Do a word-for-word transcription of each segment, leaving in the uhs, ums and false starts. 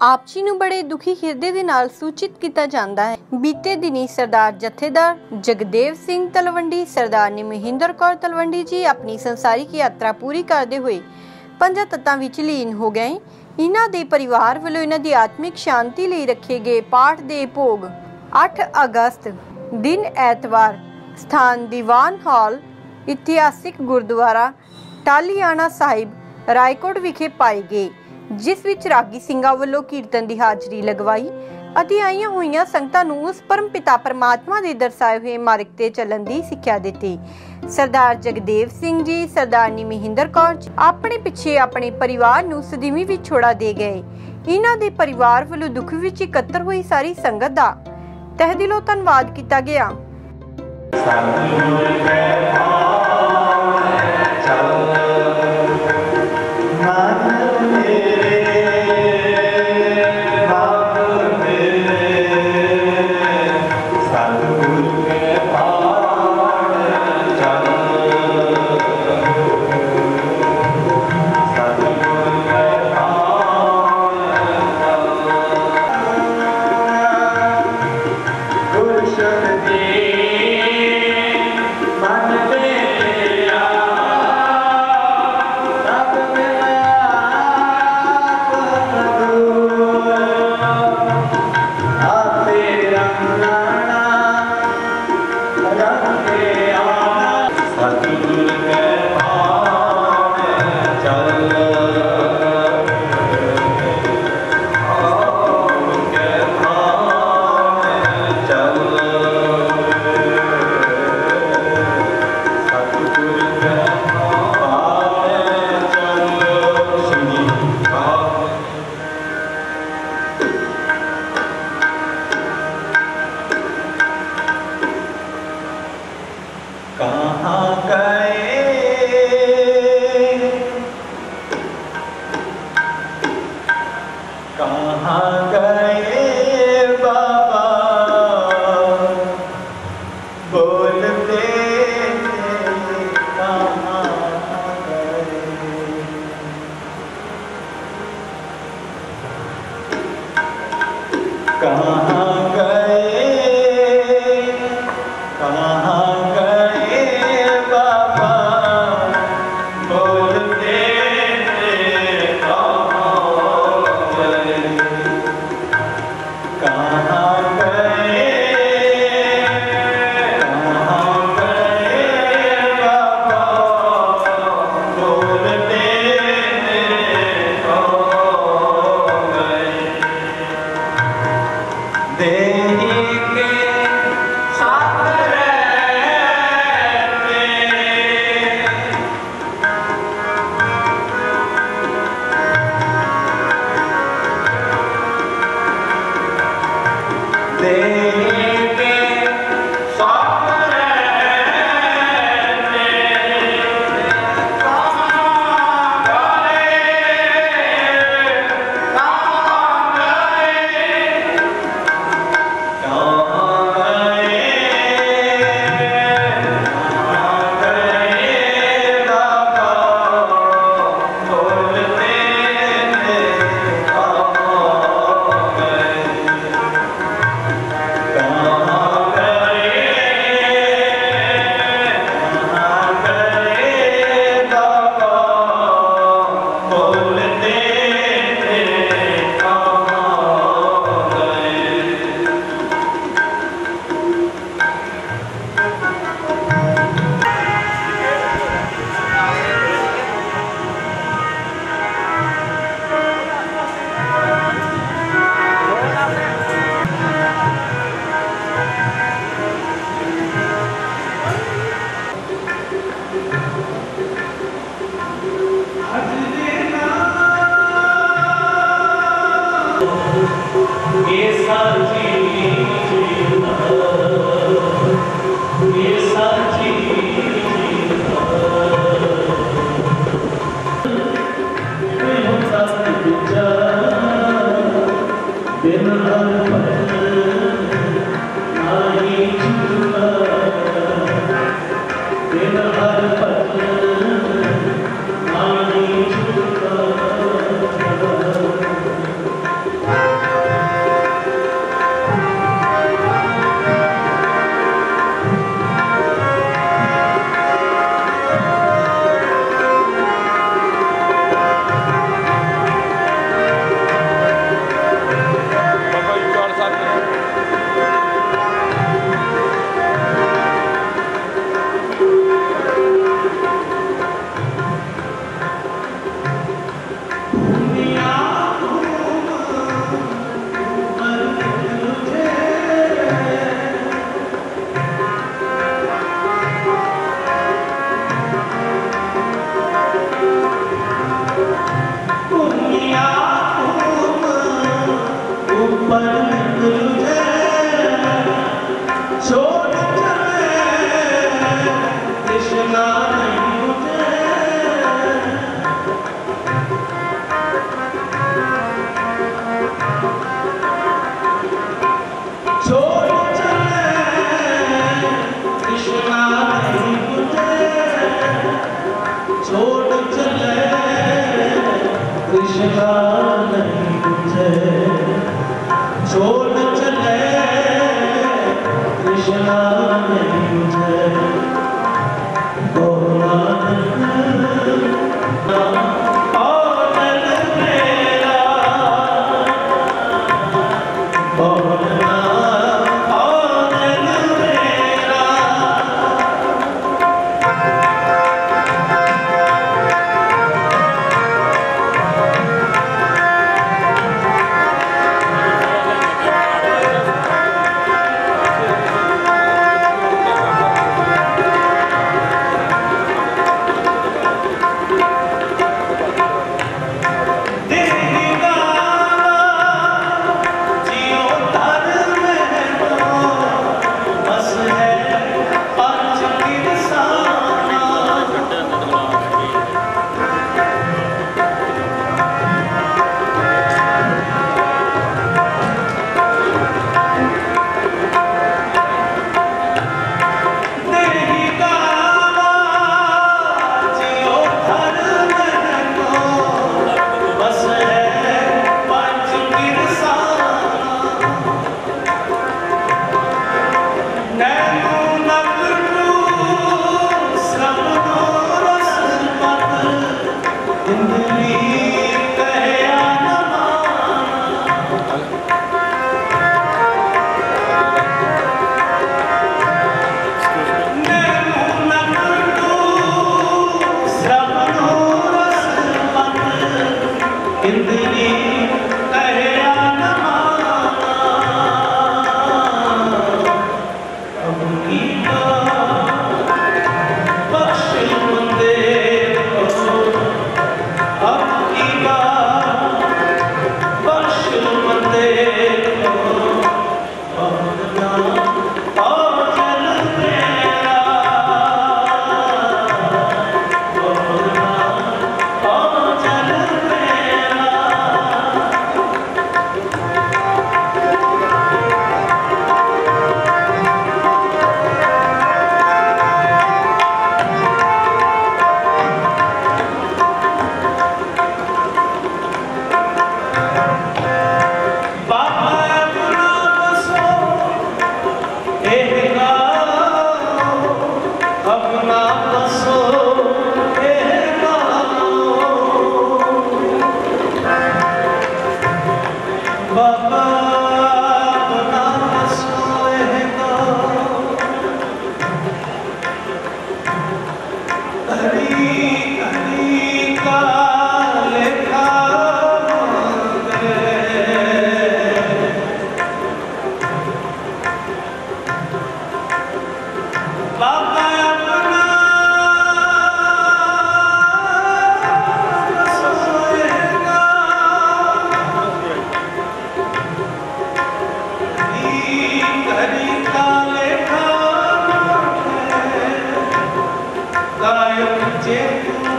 आपसी ਨੂੰ बड़े दुखी हिरदे ਦੇ ਨਾਲ सूचित किया जाता है। बीते दिनी सरदार जथेदार जगदेव सिंह तलवंडी, सरदारनी महेंद्र कौर तलवंडी जी अपनी संसारिक यात्रा पूरी करते हुए पंजा तत्तां विच लीन हो गए। इन्हां दे परिवार वालों इन्हां दी आत्मिक शांति लई रखे गए पाठ दे भोग अठ अगस्त दिन ऐतवार स्थान दीवान हॉल इतिहासिक गुरुद्वारा टालियाना साहिब रायकोट विखे पाए गए, जिस विच रागी सिंघां वल्लों कीर्तन की हाजरी लगवाई अते आईयां होईयां संगतां नूं उस परम पिता परमात्मा दे दर्शाए हुए मार्ग ते चलण दी सिक्ख्या दित्ती। सरदार जगदेव सिंह जी, सरदारनी महेंद्र कौर जी अपने पिछे अपने परिवार नूं सदीवी विच छोड़ा दे गए। इन्हां दे परिवार वल्लों दुख विच इकत्तर हुई सारी संगत दा तहे दिलों धन्नवाद किया गया। Thank you. पर तुझे छोड़ चले कृष्णा नहीं मुझे छोड़ चले कृष्णा नहीं मुझे छोड़ चले कृष्णा नहीं मुझे छोड़ चले कृष्णा नहीं मुझे Jai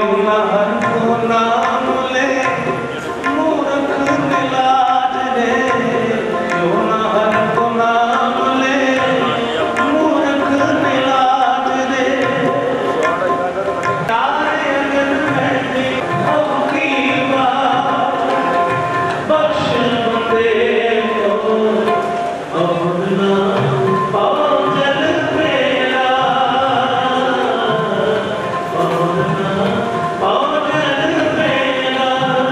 ना हर को नाम ले मूर्ख निलाज रे क्यों ना हर को नाम ले मूर्ख निलाज रे तारे अगर बैठे अपनी बात बख्श दे को अपना पागल मेरा अपना पागल मेरा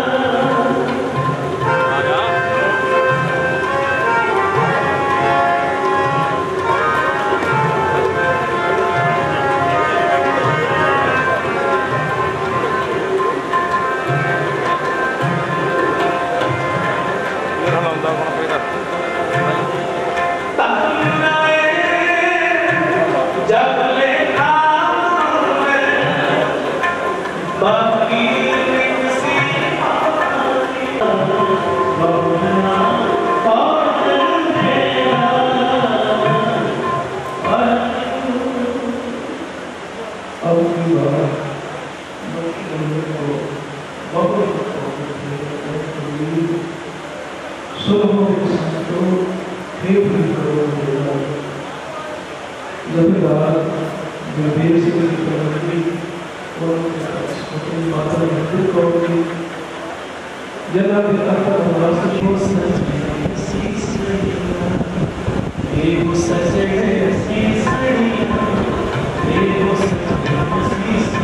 जब लेखा बाकी किसी अपना पागल मेरा अपनी बात सुनो संतो हे प्रियो जब रात विवेक से करोगी और अपनी माता मंदिर करोगी यदा पिता का वास छोस नहीं सीस ये वो सजने सीस ये वो सजने सीस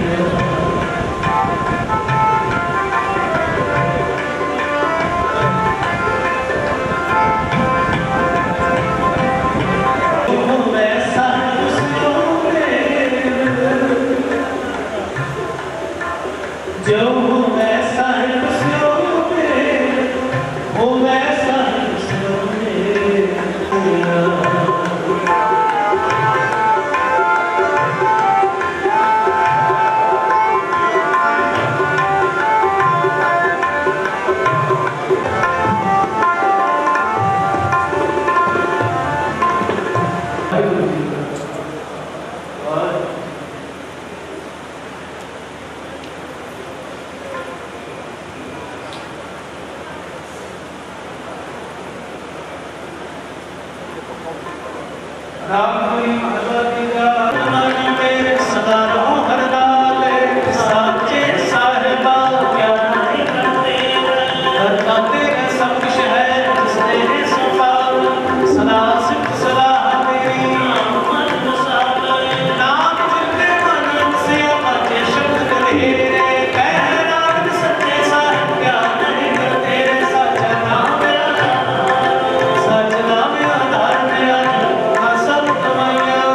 जो वैसा है खुशियों में वो वैसा है खुशियों में राम कोई भगवती का मन में सदा रहो हरदाले साचे साहिबा क्या नहीं करते करता तेरा सब कुछ है तेरे सफा सदा सिर्फ सलाह तेरी नाम जितने मन से अच्छे शब्द करेरे कह नाम सच्चे साहिब क्या नहीं करते सच्चा नाम मेरा सच नाम आधार मेरा सब कमाइया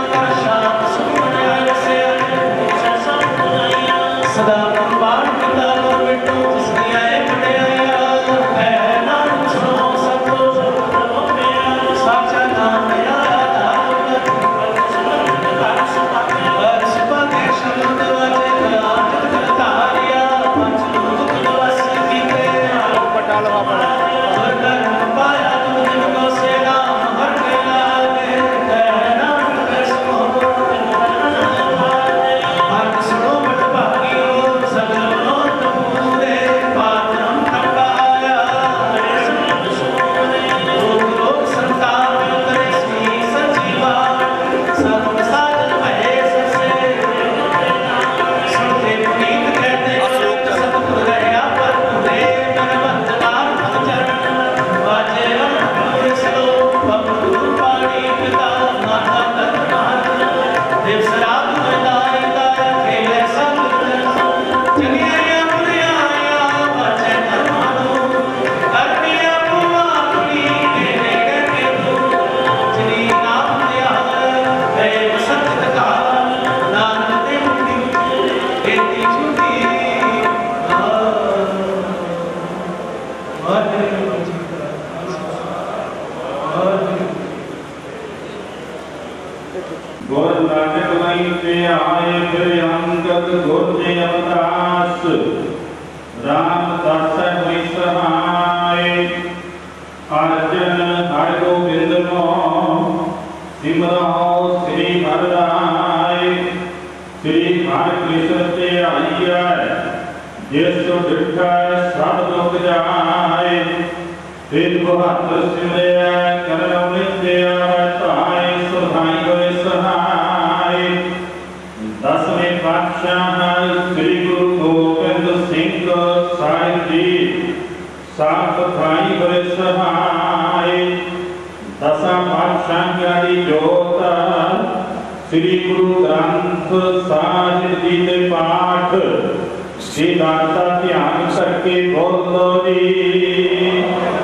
सुख जाए। फिर बहादुर सिमरिया करो नित्या ताए सुधाई होए सहाय। दसवें पातशाह श्री गुरु गोबिंद सिंह साहिब जी सात भाई होए सहाय। दसा पातशाह की जोत श्री गुरु ग्रंथ साहिब जी के पाठ दाता ध्यान करके बोलो जी।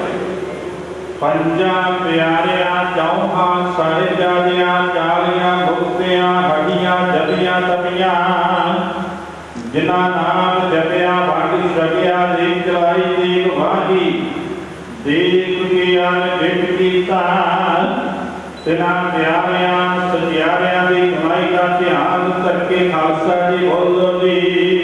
पंजा प्यारिया चौहा साहिबजादियां चालियां मुक्तियां हड्डियां जबियां तबियां जिन्ना नाम जपिया भागी छकिया देख चलाई देख भागी देख के अन बिट कीता तिना प्यारिया सत्यारिया की कमाई का ध्यान करके खालसा जी बोलो जी।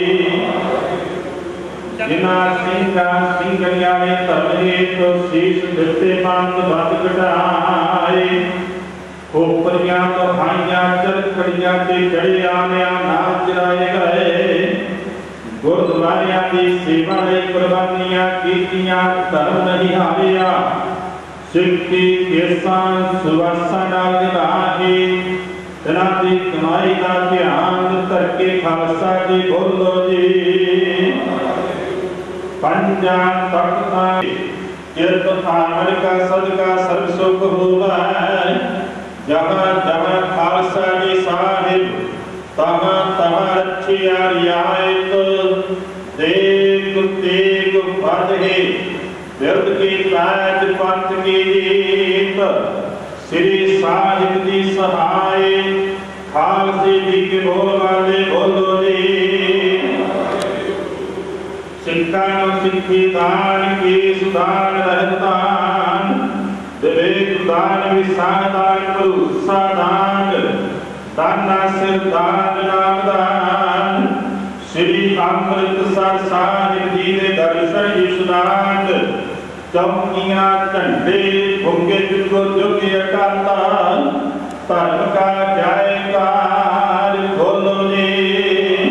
जिन्ना सिंघा सिंघड़िया ने धर्मे तो शीश दिते मंद बद घटाए। खोपरियां तो खाइया चरखड़ियां ते चढ़े आलिया नाम जराए गए। गुरुद्वारियां की सेवा लई कुर्बानियां कीतियां धर्म नहीं हारिया। सिक्की केसा सुवासा नाल निभाए तिना दी कमाई का ध्यान करके खालसा जी बोलो जी। पंजा तख्ता किरत थामर का सदका सर्व सुख हुआ। जहाँ जहाँ खालसा जी साहिब तहाँ तहाँ रखिया रियायत। देख तेग बद है बिरद की पैज पंथ की जीत। श्री साहिब जी सहाय खालसे जी के बोल वाले बोलो जी। सिक्का सिक्खी दान की सुदान रहदान विवेक दान विसाह दान भरोसा दान दाना सिर दान नाम दान। श्री अमृतसर साहिब जी ने दर्शन यशदान। चौकियां झंडे भुंगे जुगो जुग अकाता धर्म का जयकार बोलो जी।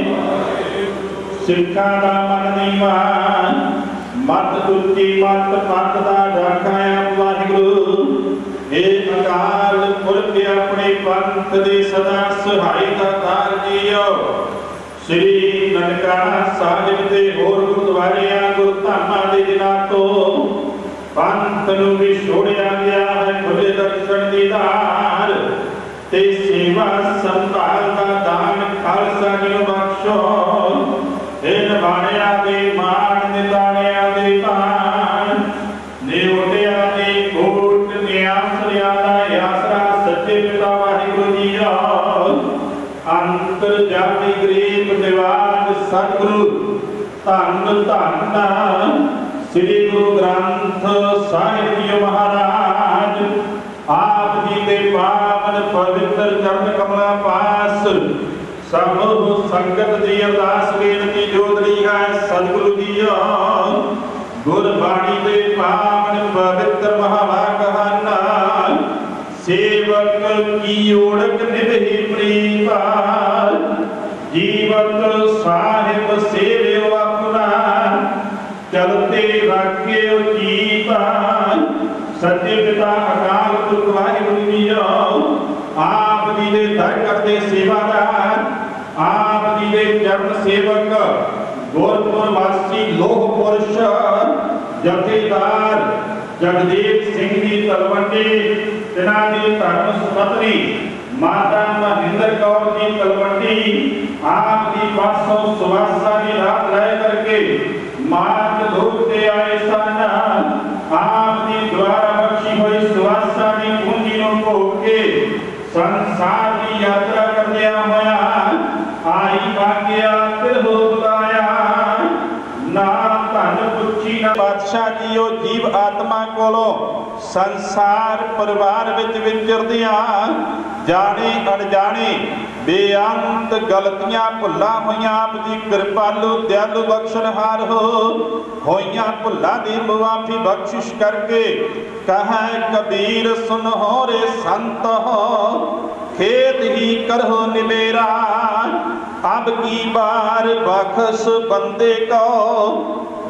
सिक्खा दा मन नीवान मत उच्ची मत पत दा डाकाया वाहिगुरु। हे अकाल पुरख अपने पंथ दे सदा सहाय दातार जीओ। श्री ननकाना साहिब दे होर गुरुद्वारियां गुरधामां दे दिनां तो पंथ नूं भी छोड़िया गया है खुले दर्शन दीदार। ते सेवा संभाल दा दान खालसा जी नूं बख्शो। इन बाणिया दे मान निताणिया दे तान निउटिया दे कोट ने आसरिया दा आसरा सच्चे पिता वाहिगुरु जी अंतर जाति गरीब निवाज सतगुरु धन धन श्री गुरु ग्रंथ साहिब जी महाराज। आप जी के पावन पवित्र चरण कमला पास समूह संगत दी अरदास बेनती जोदरी है सतगुरु जी। गुरबाणी दे पावन पवित्र महावाक्य सेवक की ओढ़क निभि प्रीता। जीवत साहिब सेवे अपना चलते रखे जीता। सच्चे पिता अकाल पुरख वाहिगुरु जी आप जी दे दर करते सेवादार। आप जी दे चरण सेवक गोरखपुर वासी लोह पुरुष जथेदार जगदेव सिंह जी तलवंडी तिना दी धर्म सुपत्नी माता महेंद्र कौर जी तलवंडी आप जी पासों सुवासा की रात रह करके मार्ग धोते आए सन। आप जी द्वारा बख्शी हुई सुवासा की पूंजी को के संसार की यात्रा करते होया आई भाग्या फिर हो बुलाया। नाम धन पुछी ना बादशाह जी ओ जीव आत्मा कोलो संसार परिवार विच विचरदियां जाने अनजाने बेअंत गलतियां भुल्लां होइयां आप जी कृपालु दयालु बख्शनहार हो होइयां भुल्लां दी मुआफी बख्शिश करके कहे कबीर सुनो रे संत हो खेत ही करहो निमेरा। अब की बार बख्श बंदे को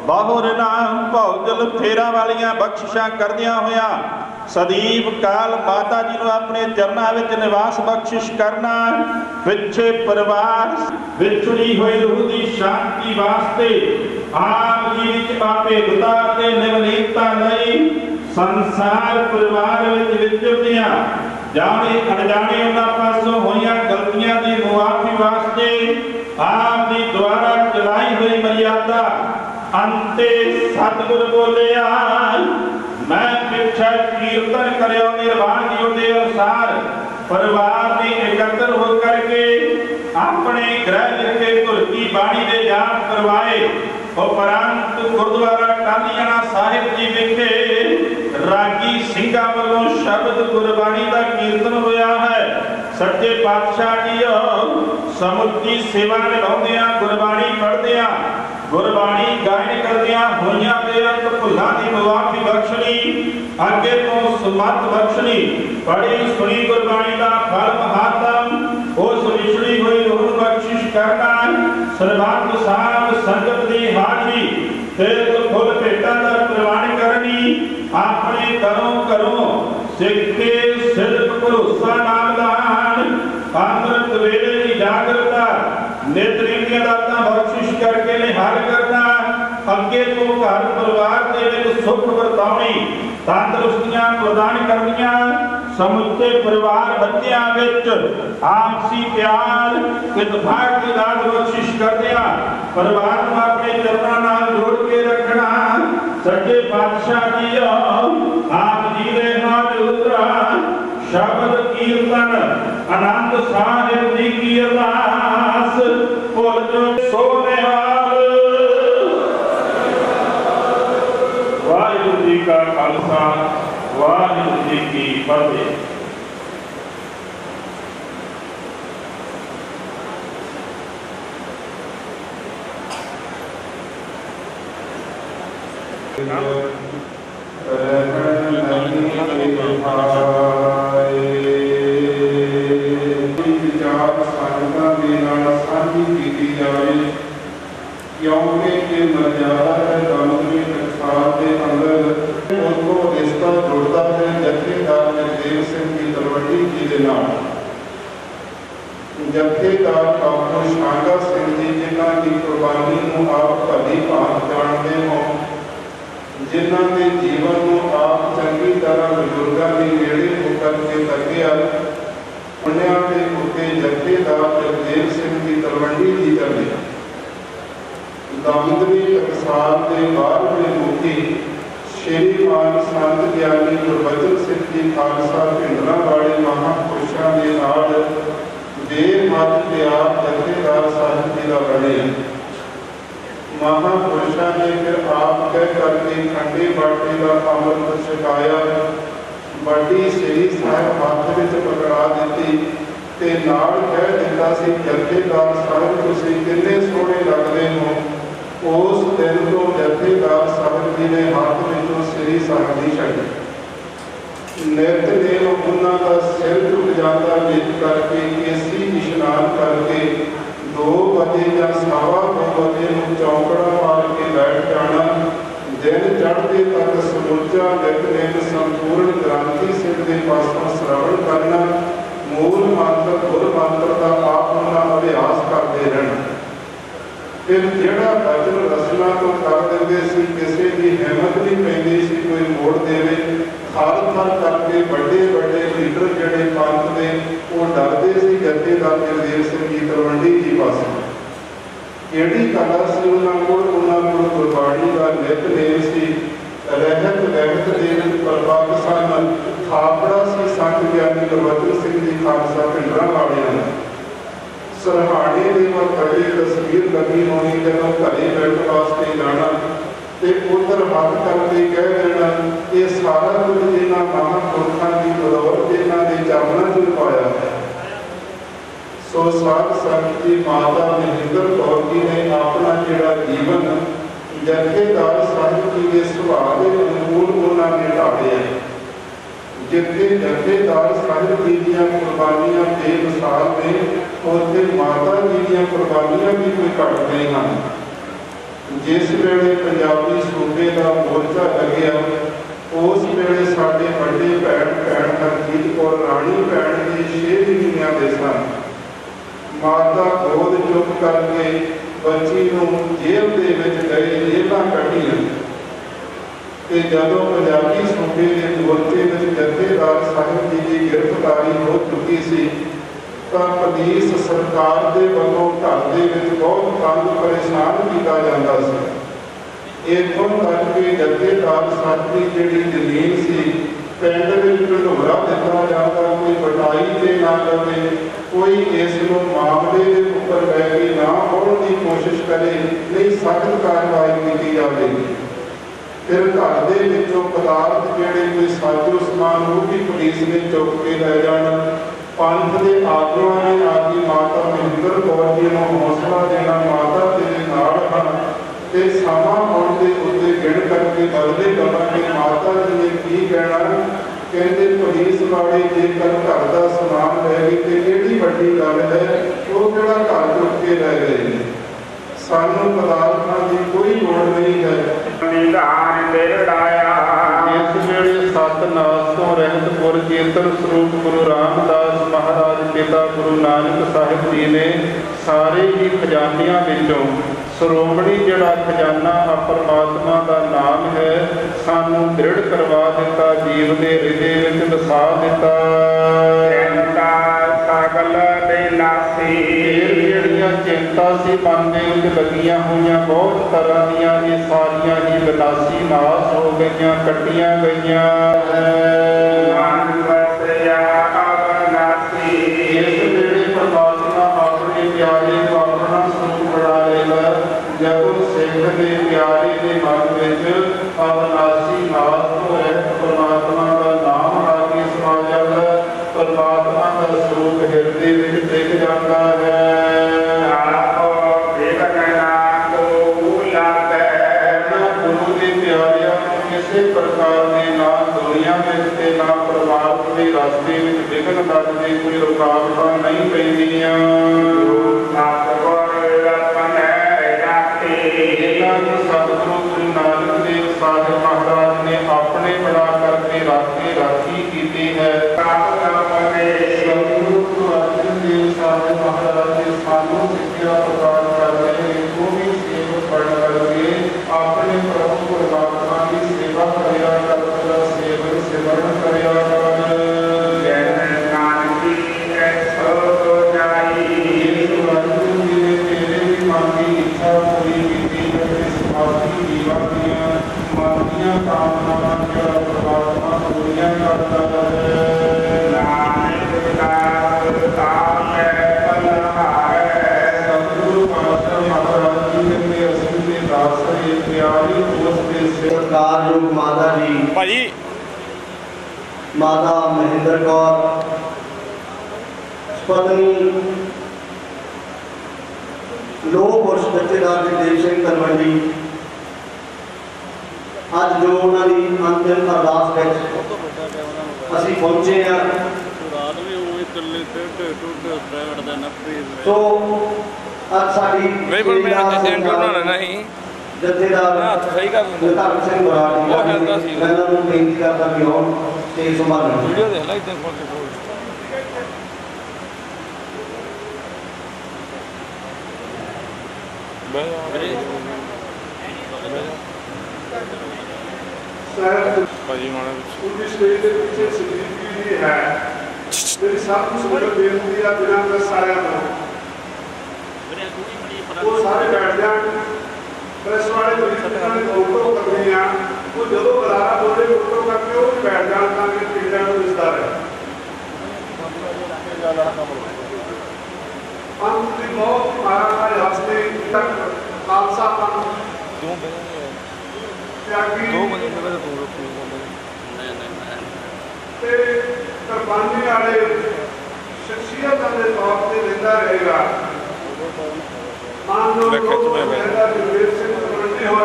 बहुर नाम भौजल फेरा वालियां बख्शिशां करदियां होया सदीप काल माता जी नूं अपने चरनां विच निवास बख्शिश करना। पिछे परिवार विछड़ी हुई रूह की शांति वास्ते आप जी विच अभेदता ते निवलीनता लई संसार परिवार विच विचरदियां जाने अनजाने उन्हां पासों होईयां गलतियां दी मुआफी वास्ते आप जी द्वारा चलाई हुई मर्यादा अंते सतगुर बोलिया मैं पिछा कीर्तन करियो निर्वाण दियो दे अनुसार परिवार ने एकत्र होकर के अपने ग्रह के तुर की बाणी दे जाप करवाए। उपरंत गुरुद्वारा टालियाना साहिब जी विखे रागी सिंघा वालों शब्द गुरबाणी का कीर्तन होया है। सच्चे पातशाह जी समुची सेवा निभाउंदियां गुरबाणी पढ़दियां गुरबाणी गायन करदियां होइयां बेअंत भुल्लां दी मुआफी बख्शनी अगे तो सुमत बख्शनी। पढ़ी सुनी गुरबाणी का फल महात्म उस विछड़ी हुई रूह बख्शिश करना। सर्वांग साध संगत दी हाजरी तीर्थ फुल भेटां दा प्रवान करनी। अपने घरों घरों सिक्खे सिद्ध भरोसा नाम दान अमृत वेले की जागरता नेत्रें दी दातां बख्शिश करके निहाल करना। अगे तो घर परिवार दे विच सुख वरताउणी तंदुरुस्तियां प्रदान करनियां। समुचे परिवार बच्चियां विच आपसी प्यार इत्तेफाक दी दात बख्शिश करदियां परिवार नूं अपने चरनां नाल जोड़ के रखना। सच्चे पातशाह जी आप जी दे हजूर शब्द कीर्तन आनंद साहिब जी की अरदास भुल जो सो निहाल। वाहिगुरू जी का खालसा वाहिगुरू जी की फतेह। क्योंकि ये मर्यादा है दामोदरी टकसाल के अंदर उनको रिश्ता जुड़ता है जथेदार जगदेव सिंह की तलवंडी जी के नाम। जथेदार डॉक्टर शांगा सिंह जी जिन्हों की कुर्बानी को आप भली भांत जानते हो जिन्हों के जीवन को आप चंगी तरह बजुर्गों के नेड़े होकर के तकिया उन्होंने के उत्ते जथेदार जगदेव सिंह की तलवंडी जी कर दिया। दामोदरी टकसाल के बारहवें मुखी श्रीमान संत ज्ञानी गुरबचन सिंह जी खालसा भिंडरा वाले महापुरुषों के नाल देर मत प्यार जथेदार साहिब जी का बने। महापुरुषों ने फिर आप कह करके खंडे बाटे का अमृत छकाया बड़ी श्री साहिब हाथ में पकड़ा दी ते नाल कह दिता सी जथेदार साहिब तुसीं किन्ने सोहणे लगदे हो। उस दिन तो जथेदार साहिब जी ने हाथ में श्री साहिब जी छड़ी नित नेम उन्हों का सिर झुक जाता जित करके केसी इशनान करके दो बजे या सवा दो बजे चौंकड़ा मार के बैठ जाना। दिन चढ़ते तक समूचा नितनेम संपूर्ण ग्रंथी सिंह के पासों श्रवण करना। मूल मंत्र गुर मंत्र का आप उन्होंने अभ्यास करते रहना। फिर जोड़ा भजन रचना तो कर देंगे सी किसी की हिम्मत नहीं पैंदी सी कोई मोड़ देवे। थर थर करके बड़े बड़े लीडर जड़े पंथ ने वो डरते सी जथेदार जगदेव सिंह जी तलवंडी जी पास केड़ी कला सी उन्होंने को उन्होंने को गुरबाणी का नितनेम सी रहत वहत दे प्रभाग सन थापड़ा सी संत ज्ञानी गुरबचन सिंह जी खालसा भिंडरा वाले सरहाने की वह बड़ी तस्वीर लगी होनी जब घरे बैठने वास्ते जाना तो उधर हाथ करके कह देना ये सारा कुछ जिन्होंने महापुरुषों की बदौलत इन्हों के चरणों च पाया है। सो साध संत जी माता महेंद्र कौर जी ने अपना जोड़ा जीवन जथेदार साहिब जी के सुभाव के अनुकूल उन्होंने ढालिया। जिथे जथेदार साहिब जी दी कुर्बानियां बेमिसाल ने उत्थे माता जी दी कुर्बानियां भी कोई घट नहीं हैं। जिस वेले पंजाबी सूबे का मोर्चा लग्या उस वेले साडे वड्डे भैन भैन हरजीत कौर राणी भैन के छे महीनों के सन। माता गोद चुप करके बच्ची नूं जेल दे विच गए, जेलां कढ़ियां ते जदों पंजाबी सूबे के मोर्चे में जथेदार साहिब जी की गिरफ्तारी हो चुकी सी तां पुलिस सरकार दे वल्लों घर दे विच बहुत तंग परेशान किया जाता सी। इत्थों तक कि जथेदार साहिब की जिहड़ी जमीन सी पिंड विच ढंढोरा दिता जाता, कोई बटाई ते ना लवे, कोई इस नूं मामले के उपर बह के ना होण की कोशिश करे, नहीं सख्त कार्रवाई की जाएगी। फिर घर दे विचों पदार्थ जिहड़े कोई साजो समान वो भी पुलिस ने चुक के लै जाना। पंथ के आगुआं ने आके माता महिंदर कौर जी नूं हौसला देना, माता तेरे नाल हन ते समा आउण दे उत्ते गिण करके बदले लवांगे। माता जी ने की कहना, कहते पुलिस वाले जेकर घर का समान लै गए तो किहड़ी वड्डी गल है, वो किहड़ा घर चुक के लै गए, सानू पदार्थां की कोई लोड़ नहीं है। जिस वेले सतनाम तो रहत पुर चेतन स्वरूप गुरु रामदास महाराज पिता गुरु नानक साहिब जी ने सारे ही खजानियां विचों श्रोमणी जिहड़ा खजाना परमात्मा का नाम है सानू दृढ़ करवा दिता, जीव के हृदय विच वसा दिता। जिहड़ियां चिंता सी मन दे विच लगियां होईयां बहुत तरह दीयां ये सारियां ही विनाशी नाश हो गईयां, कट्टियां गईयां। इस वेले परमात्मा अपने प्यारे को अपना स्वरूप बना लेगा जब सिख के प्यारे के मन में अविनाशी नाश हो रहे परमात्मा का नाम आके समा जाता, परमात्मा का स्वरूप हृदय में टिक जाता है। गुरु के प्यारिया किसी प्रकार के ना दुनिया में ना परिवार के रास्ते में विघन लगते, कोई रुकावट नहीं पैंदियां। सतगुरु गुरु नानक देव साहिब महाराज ने अपने बना करके राखी राखी की है। सतगुरु गुरु अर्जन देव साहिब महाराज ने सानू शिक्षा प्रदान कर रहे हैं, वो भी सेवक बन करके अपने प्रभु परमात्मा की सेवा करिया कर, सेवन सिमरन करिया कर। तेरे भी मन की इच्छा पूरी की समाधि जीवन दियां मन दियां कामनावां जिहड़ा परमात्मा पूरियां करता है। सतगुरु पातशाह महाराज जी के असली के दास है प्यारी दोस्त के सरकार योग माता जी भाई माता महिंदर कौर पत्नी लोह पुरुष जथेदार जगदेव सिंह तलवंडी अज जो उन्होंने अंतिम अरदास असी पहुंचे हैं। तो अज साडी जथेदार धर्म सिंह बराड़ बेनती करता कि हम स्टेज संभाल मेरी सब कुछ बेनती है बिना मैं सारे वो सारे बैठ जाए प्रेस वाले ने फोटो करनी है वो जो बुलारा बोले फोटो करके वो बैठ जाए ताकि पिंडा को दिसता रहे। अंत की बहुत महाराज हस्ते तक खालसा त्यागी कुर्बानी वाले शख्सियत के तौर पर जिंदा रहेगा। मान लो जगदेव सिंह तलवंडी हो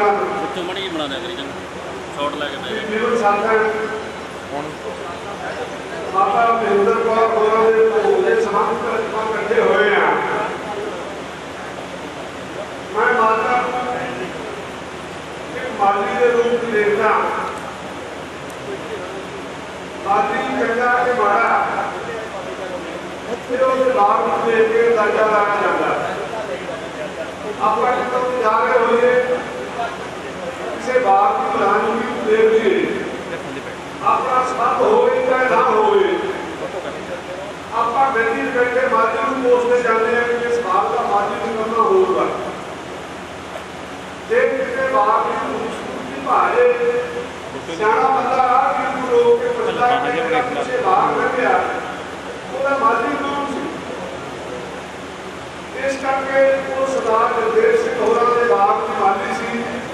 माता महिंदर कौर होर समाप्त इकट्ठे हुए हैं। मैं माता माली के रूप में देखना, माली चंगा के माड़ा फिर उस बाग में देख के दर्जा लाया जाता है। आप तो जा रहे होइए किसी बाग की रानी देख लीजिए, आपका साथ होए चाहे ना होए, आपका बेटी बैठे माली को पोसने जाने हैं कि इस बाग का माली निकलना होगा। देख के बाग की खूबसूरती भारे सियाना बंदा आ कि लोग के बंदा के पीछे बाग लग गया, ਉਹਦਾ ਮਾਲੀ ਕੌਣ ਸੀ? ਇਸ ਕਰਕੇ ਉਹ ਸਰਦਾਰ ਜਗਦੇਵ ਸਿੰਘ ਹੋਰਾਂ ਦੇ ਬਾਗ ਦੀ ਮਾਲੀ ਸੀ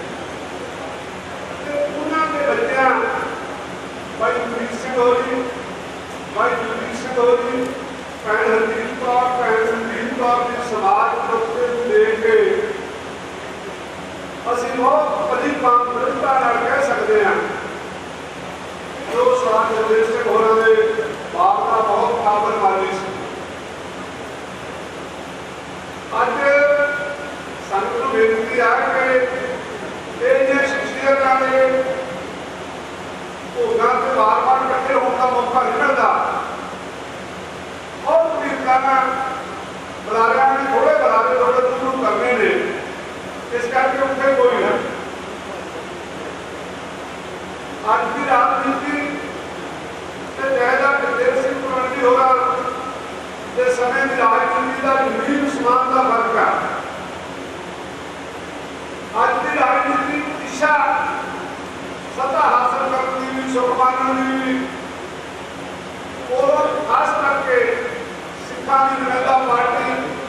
ਤੇ ਉਹਨਾਂ ਦੇ ਬੱਚਿਆਂ ਭਾਈ ਜਗਦੀਪ ਸਿੰਘ ਹੋਰੀ, ਭਾਈ ਜਗਦੀਪ ਸਿੰਘ ਹੋਰੀ, ਭੈਣ ਹਰਦੀਪ ਕੌਰ, ਭੈਣ ਸੰਦੀਪ ਕੌਰ ਦੇ ਸਮਾਜ ਪ੍ਰਤੀ ਨੂੰ ਦੇਖ ਕੇ ਅਸੀਂ ਬਹੁਤ ਬੜੀ ਕਾਮਯਾਬੀ ਨਾਲ ਕਹਿ ਸਕਦੇ ਹਾਂ ਜੋ ਸਰਦਾਰ ਜਗਦੇਵ ਸਿੰਘ ਹੋਰਾਂ ਦੇ बाप का बहुत काबल माली से अज संगत बेनती है कि ये शख्सियत के भोगों से बार बार इकट्ठे होने का मौका नहीं मिलता। और कीर्तन बुलारिया ने थोड़े बुलारे थोड़े दूर करने ने, इस करके उत्थे कोई है अज की राजनीति जगदेव सिंह तलवंडी होगा समय की राजनीति का जमीन आसमान का फर्क है। अज की राजनीति दिशा सत्ता हासिल करने की भी सुखमानने की भी और खास करके सिखा की नुमाइंदा पार्टी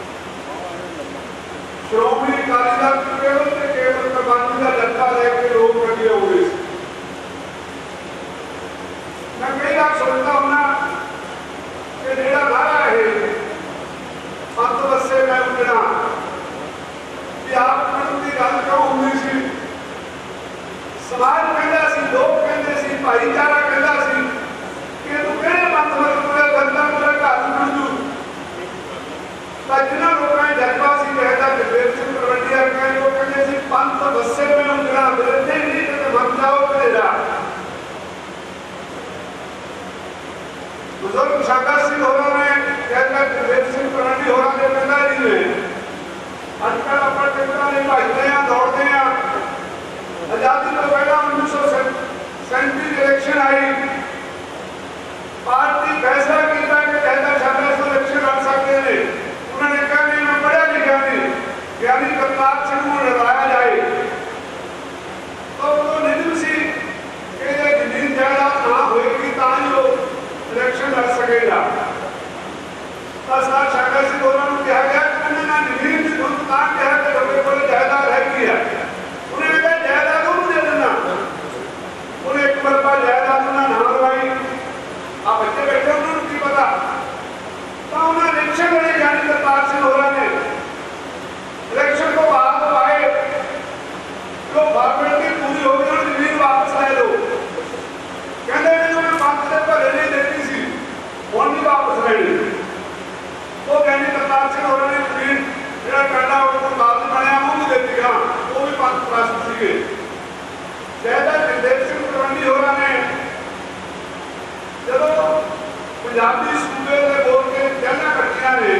श्रोमणी अकाली दल केवल से केवल कुर्बानी का झंडा लेके लोग कटे हुए। मैं कई बार सोचता हूँ ना कि जेड़ा नारा है पंत बसे मैं उठना कि आप की गल क्यों होंगी सी, समाज कहता सी, लोग कहते सी, भाईचारा कहता सी कि तू कहने पंत बस पूरे बंदा पूरे घर जुड़ जू। जिन्होंने लोगों ने जज्बा सी कहता जगदेव सिंह तलवंडी कहे लोग कहते सी पंत बसे में उठना बिरथे नहीं कहते मत जाओ करेगा। बुजुर्ग शाका सिंह होरा ने कहता जगदेव सिंह तलवंडी होरा ने कहता जी ने अजकल अपन टिकटा नहीं भजते हैं दौड़ते हैं। आजादी तो पहला उन्नीस सौ सैंतीस इलेक्शन आई, पार्टी फैसला किया कि कहता शाका से इलेक्शन लड़ सकते हैं। उन्होंने कहा नहीं मैं पढ़ा लिखा नहीं, ज्ञानी करतार सिंह को लड़ाया जाए तो वो निधि सी कि जमीन जायदाद ना होएगी ताकि इलेक्शन लड़ सकेगा। सरदार शाका सिंह होरा को कहा गया कि उन्होंने जमीन की दुकान कहा कि डबे पर जायदाद रहेगी है। उन्होंने कहा जायदाद को दे देना, उन्हें एक मरतबा जायदाद ना नाम लगाई। आप बच्चे बैठे उन्होंने की पता तो उन्होंने इलेक्शन लड़े जाने सरदार सिंह होरा ने। इलेक्शन को बाद आए तो फॉर्मेलिटी पूरी हो गई, जमीन वापस ले लो कहते मैं पंत के भले नहीं देती सी हूँ नहीं वापस लेनी। वो कहने करतार सिंह होरा ने जमीन जो कहना कागज बनया वो भी देती हाँ वो भी पंत प्रस्त थे। कहता जगदेव सिंह तलवंडी होरा ने जब पंजाबी सूबे के बोल के जैसा कट्टिया ने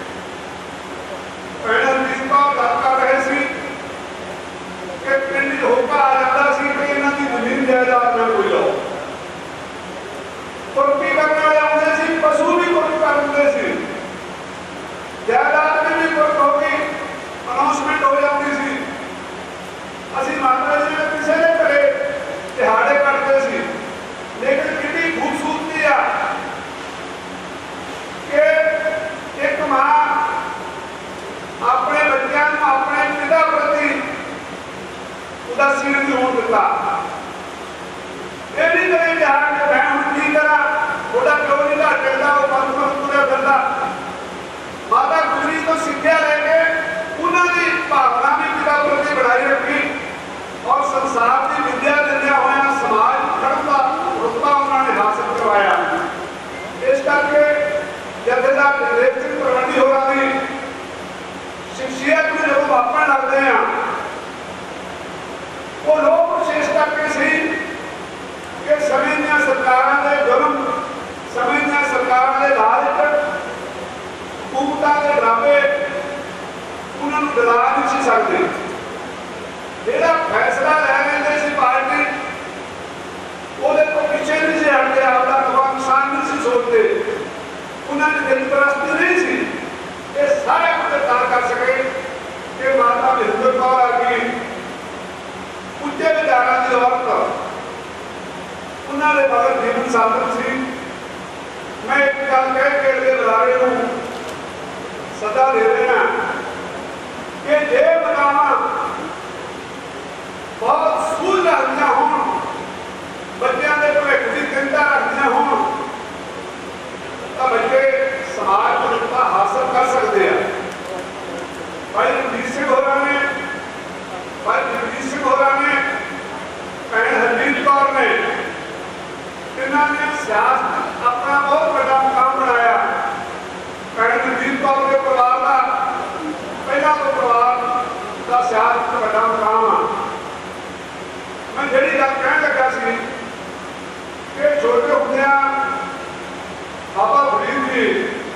भैन हरदीप कौर गल कर रहे सी कि पिंड होका आ जाता सी कि इन्हां दी जमीन जायदाद ना कोई लो। कुर्की करने वाले आते सी, पशु भी कुर्क करते सी, जायदाद में भी कुर्क होगी, अनाउंसमेंट हो जाती सी। असी माता जी ने किसी ने करे दिहाड़े करते सी, लेकिन कितनी खूबसूरती है कि एक मां अपने बच्चों अपने पिता प्रति उदासीन नहीं उन्होंने मगर जीवन साधन सी। मैं एक गल कह के अगले बुलारे को सदा दे देना कि जे मातावां बहुत सूझ रखदियां होण, बच्चों के भविख की चिंता रखदियां होण, तो बच्चे समाज को हासिल कर सकते हैं। भाई रणजीत सिंह होरां ने, भाई जगजीत सिंह होरां ने, भैन हरजीत कौर ने, इन्होंने सियासत अपना बहुत बड़ा काम बनाया। भैन हरजीत कौर के परिवार का पहला तो परिवार का सियासत का बड़ा काम आ। मैं जी गल कह लगा सी कि छोटे होंदिया बाबा फरीद जी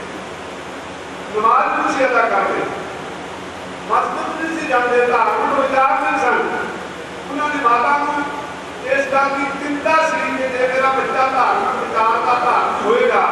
नमाज नहीं सी अदा करते, मस्जिद नहीं सी जाते, धार्मिक विचार नहीं सन। उन्होंने माता को इस गल की चिंता सी कि जे मेरा बच्चा धार्मिक विचार का धार्मिक होएगा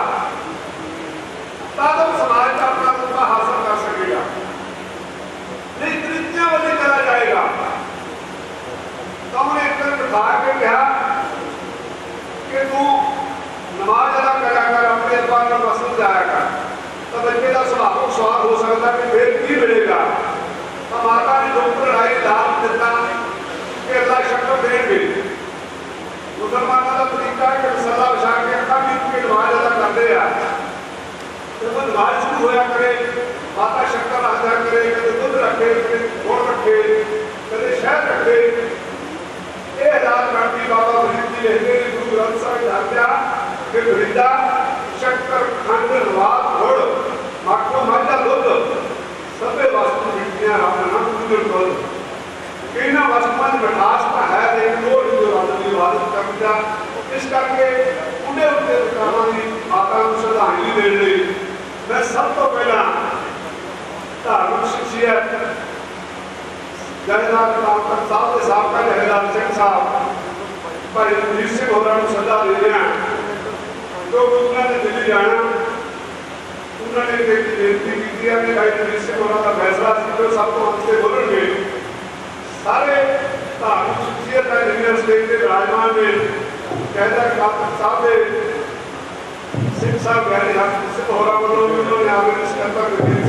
तब समाज का अपना रुतबा हासिल कर सकेगा, नहीं तरीकियां वाले चला जाएगा। तो उन्हें एक दिन बिठा के कहा कि तू नमाज अदा करा कर, अपने इतवार में मस्जिद जाया कर। तो बच्चे का स्वाभाविक सवाल हो सकता है कि फिर की मिलेगा। तो माता ने डॉक्टर लड़ाई दाम दिता कि अल्लाह शक्कर देंगे। मुसलमानों का तरीका है कि मसला बिछा के अखा बीत के नमाज अदा करते हैं। जब नमाज शुरू होया करे, माता शक्कर अदा करे, कभी दूध रखे, कभी गुड़ रखे, कभी शहद रखे। ये हजार करती बाबा फरीद जी लिखते हैं गुरु ग्रंथ साहिब दात्या कि फरीदा शक्कर खंड रवाद गुड़ माखो माझा दुध सबे वस्तु मिट्टियां रब ना गुजर कर। इन्होंने वस्तुओं की मिठास तो है, लेकिन वो जो रब की इबादत करता। इस करके उन्हें उनके विचारों की माता को श्रद्धांजलि देने लई मैं सब तो पहला धार्मिक शख्सियत जगदार कामत साहब के साहब का जगदार सिंह साहब भाई रणजीत सिंह होरां नूं सदा दे रहे हैं। तो उन्होंने दिल्ली जाना, उन्होंने एक बेनती की है कि भाई रणजीत सिंह होरां का फैसला जो सब तो अंत से बोलणगे। सारे धार्मिक शख्सियत है जिन्हें स्टेज के विराजमान ने कहता कामत साहब सिंह साहब कह रहे हैं सिंह होरां वालों भी उन्होंने आगे इस करता